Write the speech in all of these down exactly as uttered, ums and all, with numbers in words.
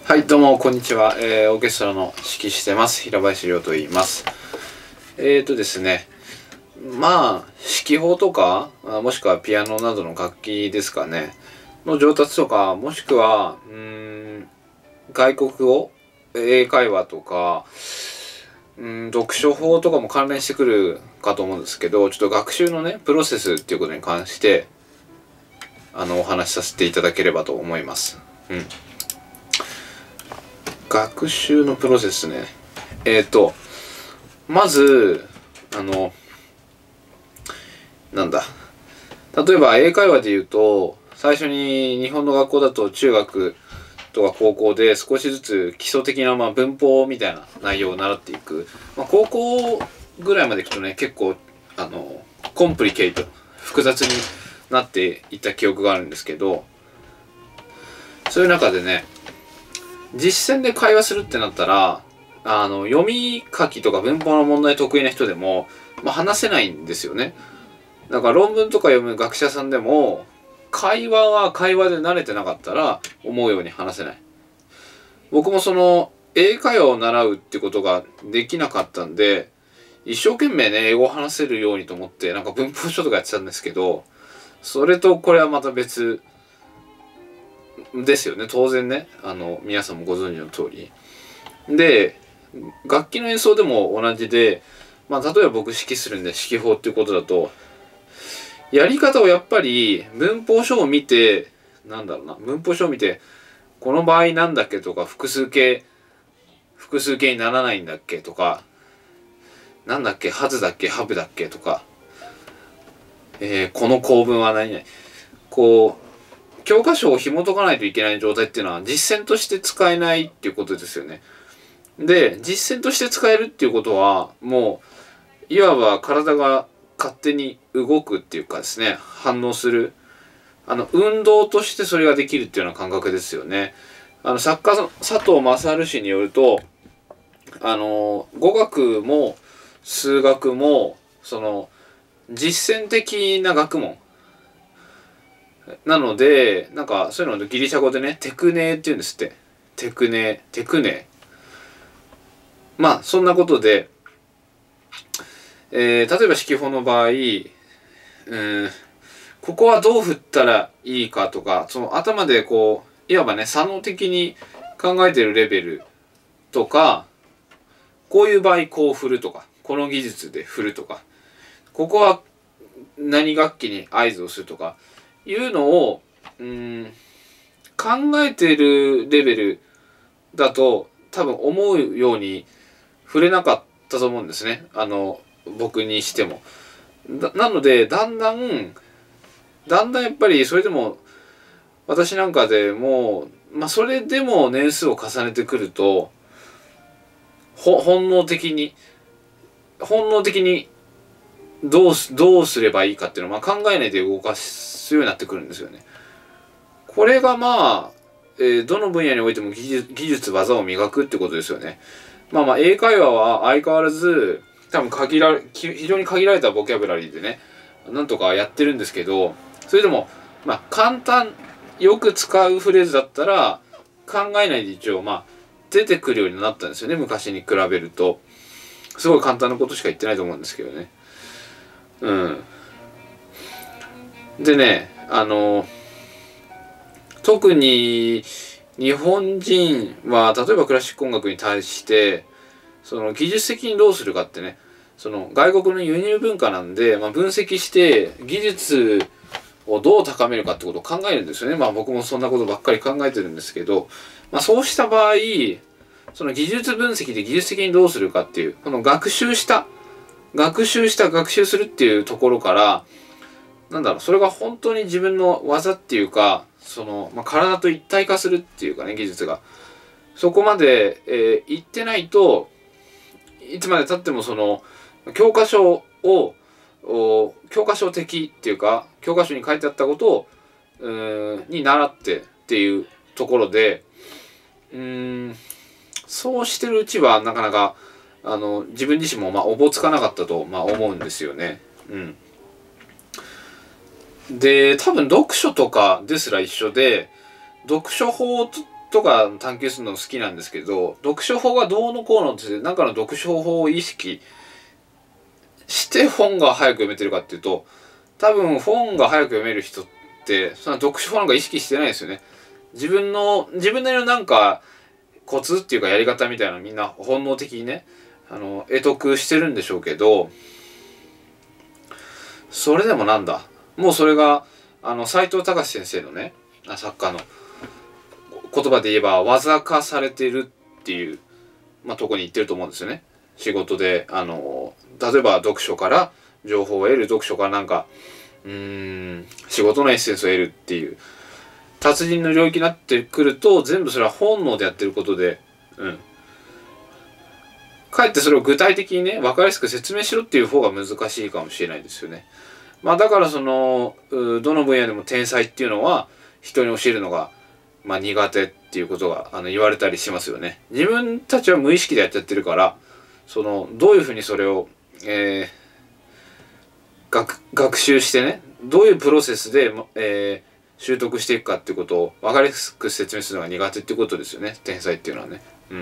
はい、どうも、こんにちは。えー、オーケストラの指揮してます。平林亮と言います。えーとですね、まあ、指揮法とか、あもしくはピアノなどの楽器ですかね、の上達とか、もしくは、うーん、外国語、英会話とか、うん、読書法とかも関連してくるかと思うんですけど、ちょっと学習のね、プロセスっていうことに関して、あの、お話しさせていただければと思います。うん。学習のプロセスね。えっと、まず、あの、なんだ。例えば英会話で言うと、最初に日本の学校だと中学とか高校で少しずつ基礎的なまあ文法みたいな内容を習っていく。まあ、高校ぐらいまでいくとね、結構、あの、コンプリケイト、複雑になっていった記憶があるんですけど、そういう中でね、実践で会話するってなったら、あの、読み書きとか文法の問題得意な人でも、まあ、話せないんですよね。だから論文とか読む学者さんでも、会話は会話で慣れてなかったら思うように話せない。僕もその、英会話を習うってことができなかったんで、一生懸命ね、英語を話せるようにと思って、なんか文法書とかやってたんですけど、それとこれはまた別ですよね。当然ね。あの、皆さんもご存知の通り。で、楽器の演奏でも同じで、まあ、例えば僕指揮するんで指揮法っていうことだと、やり方をやっぱり文法書を見て、なんだろうな、文法書を見て、この場合なんだっけとか、複数形、複数形にならないんだっけとか、なんだっけ、はずだっけ、ハブだっけとか、えー、この構文は何々。こう、教科書を紐解かないといけない状態っていうのは実践として使えないっていうことですよね。で、実践として使えるっていうことは、もう、いわば体が勝手に動くっていうかですね、反応する。あの、運動としてそれができるっていうような感覚ですよね。あの、作家の佐藤正氏によると、あの、語学も数学も、その、実践的な学問。なので、なんか、そういうのギリシャ語でね、テクネーって言うんですって。テクネー、テクネー。まあ、そんなことで、えー、例えば指揮法の場合、うん、ここはどう振ったらいいかとか、その頭でこう、いわばね、作能的に考えてるレベルとか、こういう場合こう振るとか、この技術で振るとか、ここは何楽器に合図をするとか、いうのを、うん、考えてるレベルだと、多分思うように振れなかったと思うんですね。あの、僕にしても。なので、だんだん、だんだんやっぱりそれでも、私なんかでも、まあそれでも年数を重ねてくると、ほ本能的に、本能的にどうす、どうすればいいかっていうのをまあ考えないで動かすようになってくるんですよね。これがまあ、えー、どの分野においても技術、技術、技を磨くってことですよね。まあまあ英会話は相変わらず多分限られ非常に限られたボキャブラリーでねなんとかやってるんですけど、それでもまあ簡単よく使うフレーズだったら考えないで一応まあ出てくるようになったんですよね。昔に比べるとすごい簡単なことしか言ってないと思うんですけどね。うんでね、あの特に日本人は例えばクラシック音楽に対してその技術的にどうするかってね、その外国の輸入文化なんで、まあ、分析して技術をどう高めるかってことを考えるんですよね。まあ僕もそんなことばっかり考えてるんですけど、まあ、そうした場合その技術分析で技術的にどうするかっていうこの学習した学習した学習するっていうところからなんだろう、それが本当に自分の技っていうかその、まあ、体と一体化するっていうかね、技術がそこまで、えー、いってないといつまでたってもその教科書を教科書的っていうか教科書に書いてあったことをうーんに習ってっていうところでうーんそうしてるうちはなかなかあの自分自身もまあおぼつかなかったとまあ思うんですよね。うん、で多分読書とかですら一緒で読書法とか探求するの好きなんですけど、読書法がどうのこうのってなんかの読書法を意識して本が早く読めてるかっていうと、多分本が早く読める人ってそんな読書法なんか意識してないですよね。自分の自分なりのなんかコツっていうかやり方みたいなのみんな本能的にね、あの得得してるんでしょうけど、それでもなんだ、もうそれがあの斎藤隆先生のね、作家の言葉で言えば技化されてるっていう、まあ、とこに言ってると思うんですよね。仕事であの例えば読書から情報を得る、読書からなんかうーん仕事のエッセンスを得るっていう達人の領域になってくると、全部それは本能でやってることで、うんかえってそれを具体的にね分かりやすく説明しろっていう方が難しいかもしれないですよね。まあだからそのどの分野でも天才っていうのは人に教えるのがまあ苦手っていうことがあの言われたりしますよね。自分たちは無意識でやっちゃってるから、そのどういうふうにそれを、えー、学学習してね、どういうプロセスで、えー、習得していくかっていうことを分かりやすく説明するのが苦手っていうことですよね、天才っていうのはね。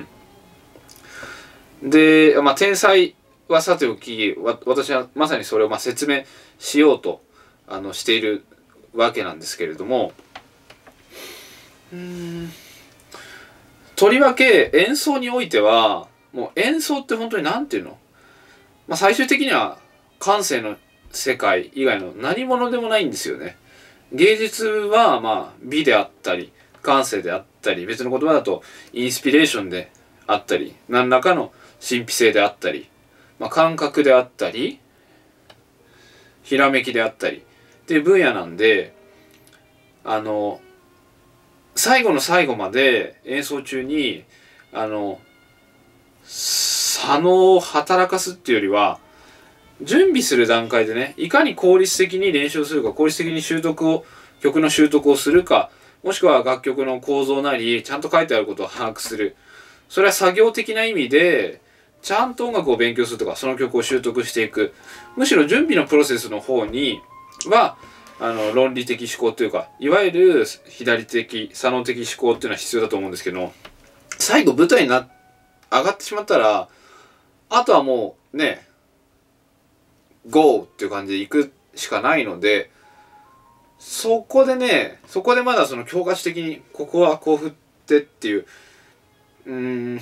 うん、で、まあ、天才はさておき、わ私はまさにそれをまあ説明しようとあのしているわけなんですけれども、うーんとりわけ演奏においてはもう演奏って本当に何て言うの、まあ、最終的には感性の世界以外の何者でもないんですよね。芸術はまあ美であったり感性であったり、別の言葉だとインスピレーションであったり、何らかの神秘性であったり、まあ、感覚であったりひらめきであったりっていう分野なんで、あの最後の最後まで演奏中にあの左脳を働かすっていうよりは、準備する段階でね、いかに効率的に練習するか、効率的に習得を曲の習得をするか、もしくは楽曲の構造なりちゃんと書いてあることを把握する、それは作業的な意味でちゃんと音楽を勉強するとか、その曲を習得していく、むしろ準備のプロセスの方にはあの論理的思考というか、いわゆる左的左脳的思考っていうのは必要だと思うんですけど、最後舞台にな上がってしまったら、あとはもうねゴーっていう感じで行くしかないので、そこでねそこでまだその教科書的にここはこう振ってっていう、うーん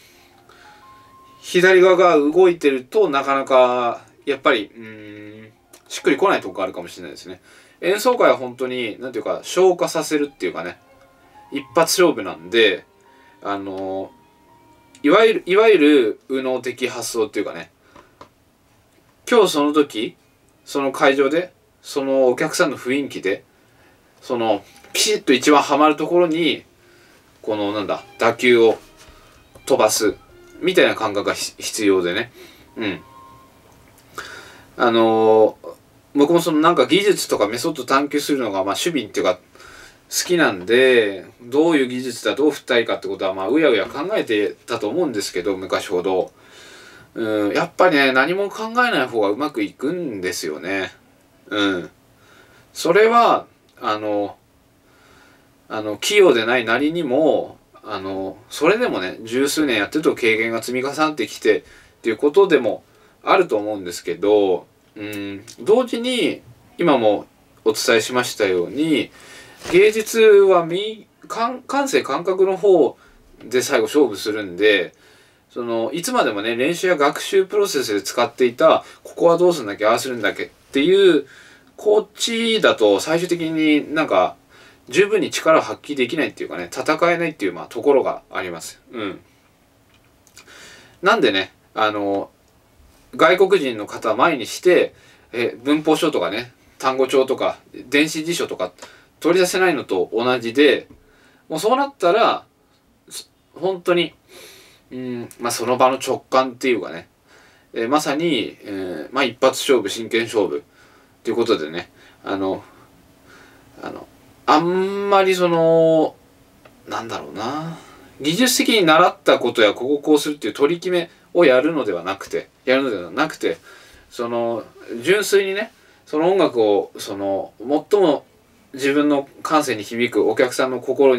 左側が動いてるとなかなかやっぱりうーんしっくりこないとこがあるかもしれないですね。演奏会は本当に何ていうか消化させるっていうかね、一発勝負なんで、あのいわゆるいわゆる右脳的発想っていうかね、今日その時その会場でそのお客さんの雰囲気でそのピシッと一番ハマるところにこのなんだ打球を飛ばすみたいな感覚が必要でね、うんあのー、僕もそのなんか技術とかメソッド探求するのがまあ趣味っていうか好きなんで、どういう技術だどう振ったらいいかってことはまあうやうや考えてたと思うんですけど、昔ほどうんやっぱりね何も考えない方がうまくいくんですよね。うんそれはあのあの器用でないなりにも、あのそれでもね十数年やってると経験が積み重なってきてっていうことでもあると思うんですけど、うん同時に今もお伝えしましたように、芸術はみ感感性感覚の方で最後勝負するんで、そのいつまでもね練習や学習プロセスで使っていたここはどうするんだっけああするんだっけっていうこっちだと最終的になんか十分に力を発揮できないっていうかね、戦えないっていうまあところがあります。うん。なんでね、あの外国人の方前にしてえ文法書とかね単語帳とか電子辞書とか取り出せないのと同じで、もうそうなったら本当にうんまあその場の直感っていうかね、えー、まさに、えー、まあ一発勝負真剣勝負ということでね、あのあのあんまりそのなんだろうな、技術的に習ったことやここをこうするっていう取り決めをやるのではなくてやるのではなくてその純粋にねその音楽をその最も自分の感性に響くお客さんの心に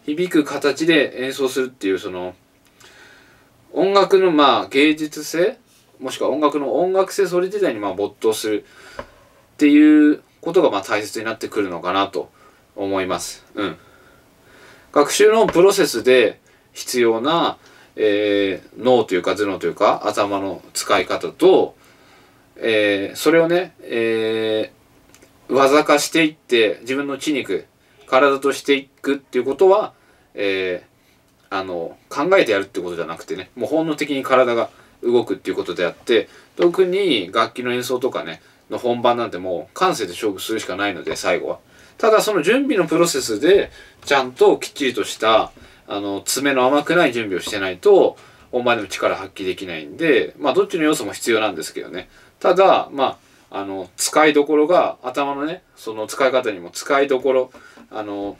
響く形で演奏するっていうその音楽のまあ芸術性もしくは音楽の音楽性それ自体にまあ没頭するっていうことがまあ大切になってくるのかなと思います。うん。学習のプロセスで必要な、えー、脳というか頭脳というか頭の使い方と、えー、それをね、えー、技化していって自分の血肉体としていくっていうことは、えー、あの考えてやるってことじゃなくてねもう本能的に体が動くっていうことであって特に楽器の演奏とかねの本番なんてもう感性で勝負するしかないので最後は。ただその準備のプロセスでちゃんときっちりとしたあの爪の甘くない準備をしてないと本番でも力発揮できないんでまあどっちの要素も必要なんですけどね。ただまああの使いどころが頭のねその使い方にも使いどころあの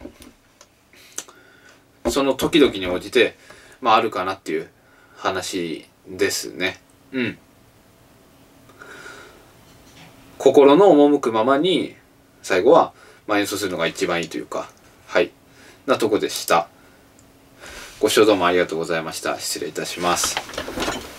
その時々に応じてまああるかなっていう話ですね。うん。心の赴くままに最後はまあ演奏するのが一番いいというかはいなとこでした。ご視聴どうもありがとうございました。失礼いたします。